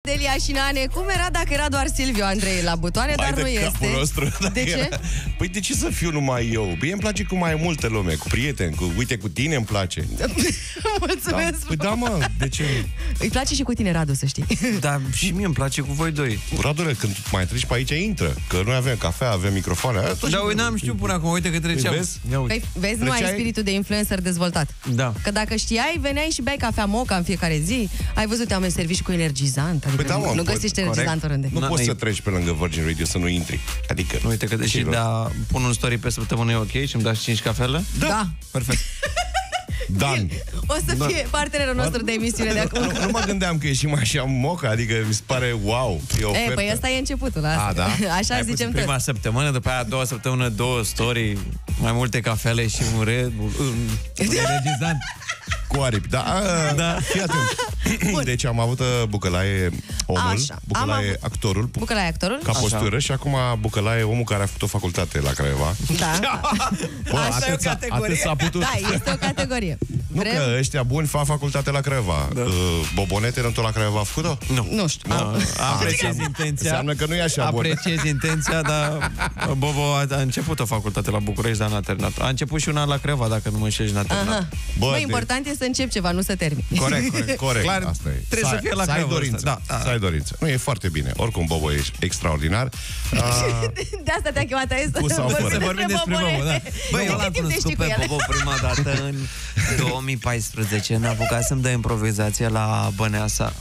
Delia și Nane, cum era dacă era doar Silviu Andrei la butoane, dar nu este. Nostru, de ce? Era... Păi de ce să fiu numai eu? Bine, îmi place cu mai multă lume, cu prieteni, uite, cu tine îmi place. Mulțumesc. Da, păi da, mă, de ce? Îi place și cu tine, Radu, să știi. Da, și mie îmi place cu voi doi. Radule, când mai treci pe aici, intră. Că noi avem cafea, avem microfoane. Da, uite, n-am știut până acum, uite că treceam. Păi, vezi, nu ai spiritul de influencer dezvoltat. Da. Că dacă știai, veneai și beai cafea moca în fiecare zi. Ai văzut, am servit și cu energizant. Adică păi da, nu găsești energizant oriunde. Nu poți să treci pe lângă Virgin Radio să nu intri. Adică... Uite că deși pun un story pe săptămână e ok și îmi dați 5 cafele? Da. Perfect. Dan. O să fie partenerul nostru de emisiune de acum. Nu mă gândeam că e și mai așa moca, adică mi se pare wow, e ofertă. Păi ăsta e începutul, asta. Da? Așa zicem tot. Prima săptămână, după aia a doua săptămână, 2 story, mai multe cafele și un Red Bull, energizant. Cu aripi, da. Fii atent. Deci am avut Bucălaie omul, Așa. Bucălaie actorul, Bucălaie actorul, ca postură, și acum Bucălaie omul care a făcut o facultate la Craiova. Da. Bă, atât s-a putut. Da, este o categorie. Nu că ăștia buni fac facultate la Craiova. Bobonete, nu tot la Craiova a făcut-o? Nu știu. Apreciez intenția. Înseamnă că nu e așa bun. Apreciez intenția, dar Bobo a început o facultate la București, dar n-a terminat. A început și una la Craiova, dacă nu mă înșeli, n-a terminat. Băi, important e să începi ceva, nu să termini. Corect. Clar, asta e. trebuie să fie la Craiova. Să ai dorință. Nu, e foarte bine. Oricum, Bobo e extraordinar. De asta te-a chemat aici să vorbim despre Bobo, da. Băi, eu l-am cunoscut pe Bobo prima dată în 2014. Ne-a apucat să-mi dă improvizație la Băneasa.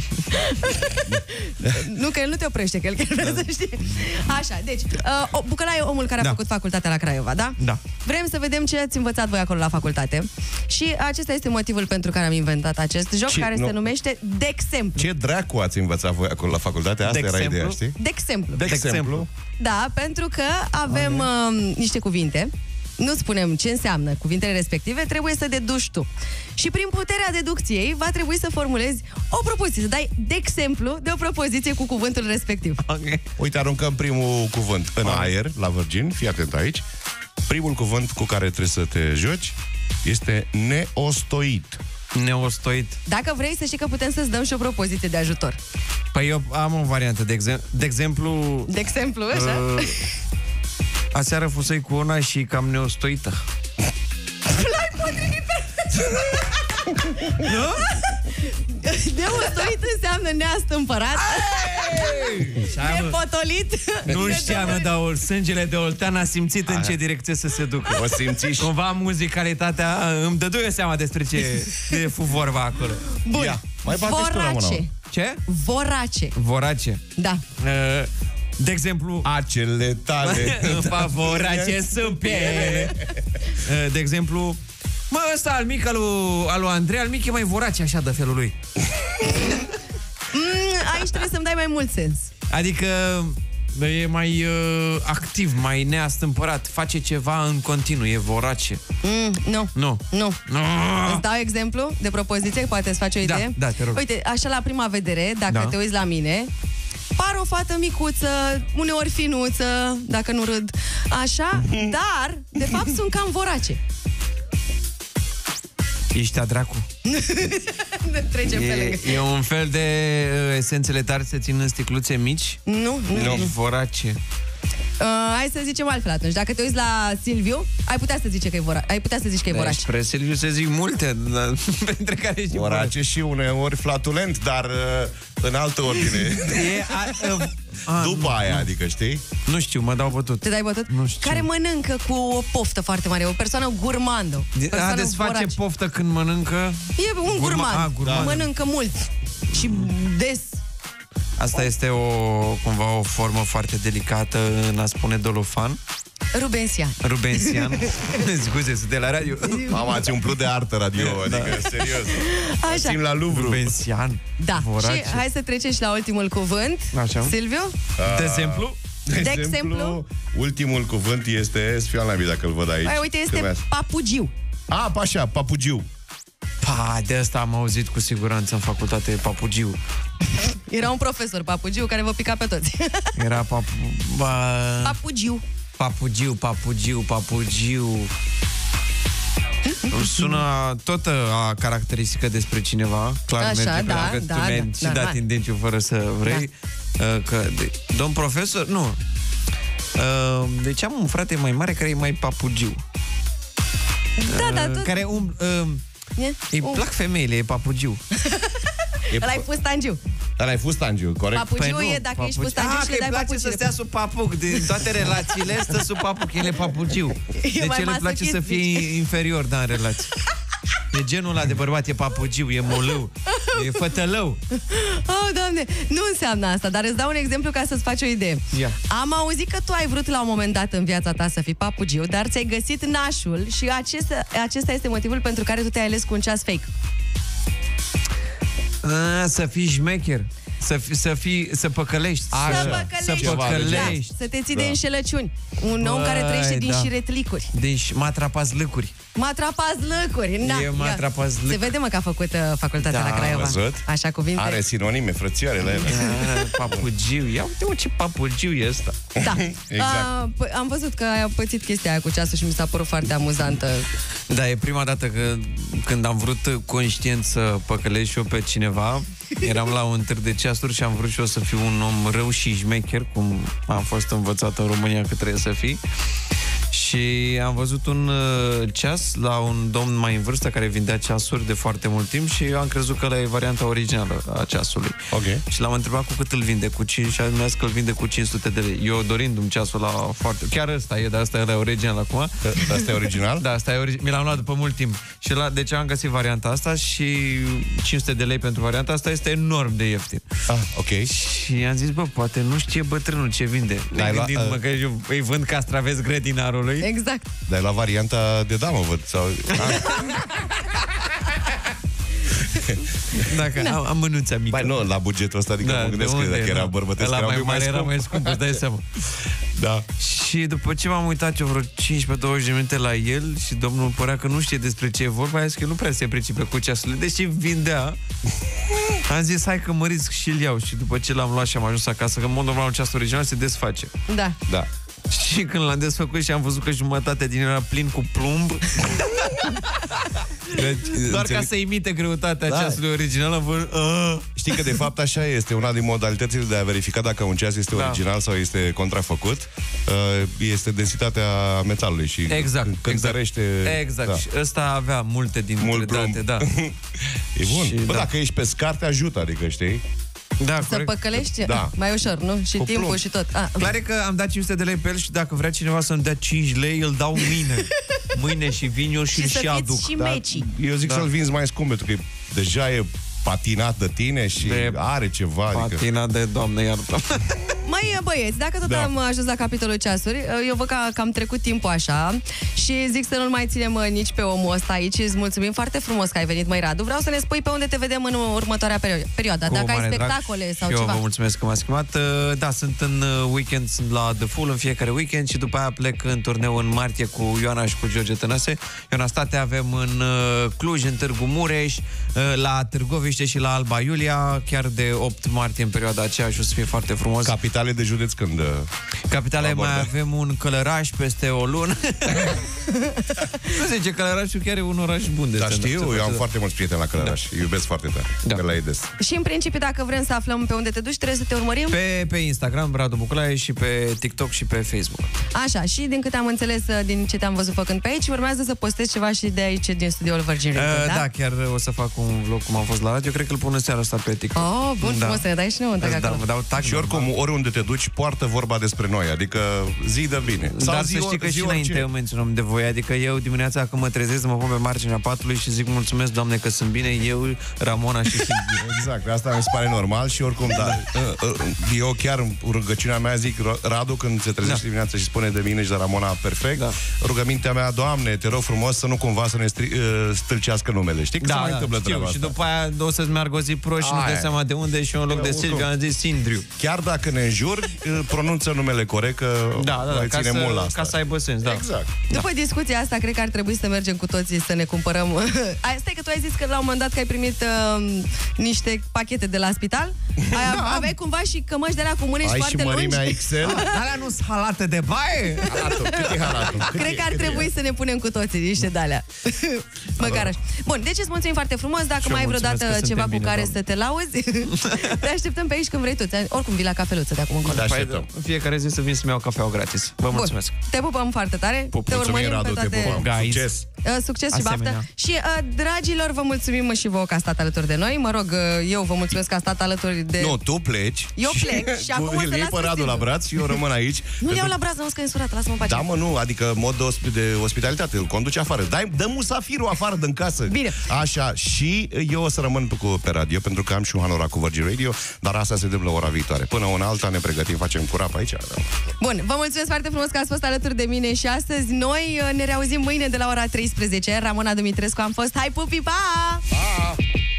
Nu, că el nu te oprește, că el chiar vrea să știe. Așa, deci, Bucălaie e omul care a făcut facultatea la Craiova, da? Da. Vrem să vedem ce ați învățat voi acolo la facultate. Și acesta este motivul pentru care am inventat acest joc, care se numește De Exemplu. Ce dracu ați învățat voi acolo la facultate? Asta era ideea, știi? De exemplu. De exemplu. Da, pentru că avem niște cuvinte. Nu spunem ce înseamnă cuvintele respective, trebuie să deduci tu. Și prin puterea deducției va trebui să formulezi o propoziție, să dai de exemplu de o propoziție cu cuvântul respectiv. Okay. Uite, aruncăm primul cuvânt în aer, la Virgin, fii atent aici. Primul cuvânt cu care trebuie să te joci este neostoit. Neostoit. Dacă vrei să știi că putem să-ți dăm și o propoziție de ajutor. Păi eu am o variantă, de exemplu... De exemplu, așa? Aseară fusei cu una și cam neostoită. L-ai potrivit Nu? Neostoit înseamnă neastâmpărat. Nepotolit. Nu știam, dar sângele de oltean a simțit în ce direcție să se ducă. O simți și... Cumva muzicalitatea îmi dăduie seama despre ce fu vorba acolo. Bun. Ia, mai bate și tu la mână. Ce? Vorace. Vorace. Da. De exemplu, acele tale în favorace sunt piele. De exemplu, mă, ăsta al mic al lui Andrei, al mic e mai vorace așa de felul lui. Aici trebuie să-mi dai mai mult sens. Adică e mai activ, mai neastâmpărat, face ceva în continuu, e vorace. Nu. Îți dau exemplu de propoziție, poate îți faci o idee? Da, te rog. Uite, așa la prima vedere, dacă te uiți la mine, par o fată micuță, uneori finuță, dacă nu râd, așa, dar, de fapt, sunt cam vorace. Ești a dracu. Trecem pe lângă. E un fel de esențele tari se țin în sticluțe mici? Nu. Vorace. Hai să zicem altfel atunci. Dacă te uiți la Silviu, ai putea să zici că e vorace. Ai putea să zici că e vorace. Despre Silviu se zic multe, pentru care ești vorace și uneori flatulent, dar în altă ordine. După aia, adică, știi? Nu știu, mă dau bătut. Te dai bătut? Nu știu. Care mănâncă cu o poftă foarte mare, o persoană gurmandă. Desface poftă când mănâncă. E un gurmand. Mănâncă mult și des. Asta este cumva o formă foarte delicată în a spune dolofan. Rubensian. Scuze, sunt de la radio. Mama, ați umplut de artă radio, adică, serios. Așa. Țin la Louvre. Rubensian. Da, vorace. Și hai să trecem și la ultimul cuvânt. Așa. Silviu? De exemplu? De exemplu? Ultimul cuvânt este Sfian Labi, dacă îl văd aici. Păi, uite, este papugiu. Așa, papugiu. De asta am auzit cu siguranță în facultate, papugiu. Era un profesor, papugiu, care vă pica pe toți. Era papugiu. Papugiu. Sună tot a caracteristică despre cineva. Clar așa, merge da, pe da, tu mi-ai da, și da, dat indiciu fără să vrei. Că, domn profesor, nu. Deci am un frate mai mare care e mai papugiu. Da, care îi plac femeile, e papugiu. Ăla-i fustangiu. Ăla-i fustangiu, corect? Papugiu e dacă ești fustangiu și le dai place papucile. să stea sub papuc. Din toate relațiile stă sub papuc, el e papugiu. Deci el îi place să fie inferior, în relație. E genul ăla de bărbat, e papugiu, e molău, e fătălău. Oh, Doamne, nu înseamnă asta, dar îți dau un exemplu ca să-ți faci o idee. Am auzit că tu ai vrut la un moment dat în viața ta să fii papugiu, dar ți-ai găsit nașul și acesta este motivul pentru care tu te-ai ales cu un ceas fake. Să fii șmecher. Să păcălești. Să te ții de înșelăciuni. Un om care trăiește din șiretlicuri. Deci matrapazlăcuri. Matrapazlăcuri. Se vede, mă, că a făcut facultatea la Craiova. Așa cuvinte. Are sinonime frățioare la ele. Papugiu. Ia uite, ce papugiu e ăsta. Da. Exact. Am văzut că ai pățit chestia aia cu ceasul și mi s-a părut foarte amuzantă. Da, e prima dată când am vrut conștient să păcălesc și eu pe cineva. Eram la un târg de ceasuri și am vrut și eu să fiu un om rău și șmecher, cum am fost învățat în România că trebuie să fii. Și am văzut un ceas la un domn mai în vârstă care vindea ceasuri de foarte mult timp și eu am crezut că ăla e varianta originală a ceasului. Și l-am întrebat cu cât îl vinde, cu 5, și a zis că îl vinde cu 500 de lei. Eu dorindu-mi ceasul la foarte... Chiar ăsta e, dar ăsta e original acum. Asta e original? Da, asta e original. Mi l-am luat după mult timp. Și deci am găsit varianta asta și 500 de lei pentru varianta asta este enorm de ieftin. Și am zis, poate nu știe bătrânul ce vinde. Gândindu-mă că eu îi vând castraveți grădinarului. Exact. Dar e la varianta de damă, văd. Sau... Dacă am mânuța mică. Băi, nu, la bugetul ăsta, adică mă gândesc că dacă era bărbătesc, era mai scump, îți dai seama. Da. Și după ce m-am uitat eu vreo 15-20 de minute la el și domnul părea că nu știe despre ce e vorba, a zis că nu prea se pricepe cu ceasurile, deși vindea. Am zis, hai că mă risc și-l iau. Și după ce l-am luat și am ajuns acasă, că în mod normal un ceas original se desface. Da. Și când l-am desfăcut și am văzut că jumătate din el era plin cu plumb, doar ca să imite greutatea ceasului original, știi că de fapt așa este. Una din modalitățile de a verifica dacă un ceas este original sau este contrafăcut este densitatea metalului și cântărește. Exact. Și ăsta avea multe dintre date, da. E bun. Și, dacă ești pescar, te ajută, adică, știi? Da, să păcălești mai ușor, nu? Și cu timpul și tot. Clar e că am dat 500 de lei pe el și dacă vrea cineva să-mi dea 5 lei, îl dau mâine și vin eu și aduc. Și mecii. Eu zic să-l vinzi mai scump, pentru că deja e patinat de tine și are ceva. Patinat de Doamne iartă. Măi, băieți, dacă tot am ajuns la capitolul ceasuri, eu văd că am trecut timpul așa și zic să nu-l mai ținem nici pe omul ăsta aici. Îți mulțumim foarte frumos că ai venit, măi, Radu. Vreau să ne spui pe unde te vedem în următoarea perioadă. Dacă ai spectacole sau ceva. Eu vă mulțumesc că m-ați chemat. Da, sunt în weekend, sunt la The Full în fiecare weekend și după aia plec în turneu în martie cu Ioana și cu George Tănase. Ioana State avem în Cluj, în Târgu Mureș, la Târgoviște și la Alba Iulia, chiar de 8 martie în perioada aceea și o să fie foarte frumos. Capitale de județ când? Capitale mai avem un Călăraș peste o lună. Nu zice, Călărașul chiar e un oraș bun de știu, eu am foarte mulți prieteni la Călăraș. Iubesc foarte tare. La Edes. Și în principiu, dacă vrem să aflăm pe unde te duci, trebuie să te urmărim? Pe Instagram, Radu Buculaie, și pe TikTok și pe Facebook. Așa, și din câte am înțeles din ce te-am văzut făcând pe aici, urmează să postezi ceva și de aici, din studioul Virgin Radio, da? Da, chiar o să fac un vlog cum am fost la radio. Cred că îl pun în seara asta pe TikTok. Oh, bun, frumos, să ne dai și nouă un tag acolo. Dau tag. Și oricum, oriunde te duci, poartă vorba despre noi, adică zi de bine. Dar să știi că și înainte menționăm de voi, adică eu dimineața când mă trezesc, mă pun pe marginea patului și zic mulțumesc, Doamne, că sunt bine, eu, Ramona și Silvia. Exact, asta mi se pare normal și oricum, eu chiar rugăciunea mea zic, Radu, când se trezește dimineața și spune de mine și de Ramona perfect, rugămintea mea, Doamne, te rog frumos să nu cumva să ne stâlcească numele. Știi că se mai întâmplă treaba asta. Și după aia o să-ți meargă o zi prost și nu te seama de unde și eu în loc de Silvia am zis Sindriu. Chiar dacă ne înjuri, pronunță numele corect, că ține mult la asta. Ca să aibă sens, da. Exact. După discuția asta, cred că ar trebui să mergem cu toții să ne cumpărăm... Stai că tu ai zis că la un moment dat că ai primit niște pachete de la spital. Aveai cumva și cămăși de alea cu mânești foarte lungi. Ai și mărimea XL? Alea nu sunt halate de baie? Halatul, cât e halatul? Cred că ar trebui să ne punem cu toții niște de-alea. Măcar așa. Bun, deci îți mulțumim foarte frumos. Dacă mai ai vreodată ceva cu care să te lauzi, te așteptăm pe aici când vrei tu. Oricum vii la cafeluță de acum încolo. Te așteptăm. În fiecare zi să vin să-mi iau cafea gratis. Vă mulțumesc. Te pupăm foarte tare. Te urmărim Radu, pe toate... te pupăm. Succes! Succes și baftă. Și, dragilor, vă mulțumim și vouă că ați stat alături de noi. Mă rog, eu vă mulțumesc că ați stat alături de... Nu, tu pleci. Eu plec și acum o să îl iei pe Radu la braț și eu rămân aici. Nu iau la braț, nu că e însurat, lasă-mă în pace. Da, mă, nu, adică mod de ospitalitate, îl conduce afară. Dă musafirul afară din casă. Bine. Așa, și eu o să rămân pe radio, pentru că am și un hanorac cu Virgin Radio, dar asta se întâmplă ora viitoare. Până una alta ne pregătim, facem curat aici. Bun, vă mulțumesc foarte frumos că ați fost alături de mine și astăzi. Noi ne reauzim mâine de la ora 13. Ramona Dumitrescu am fost. Hai, pupi, pa! Pa!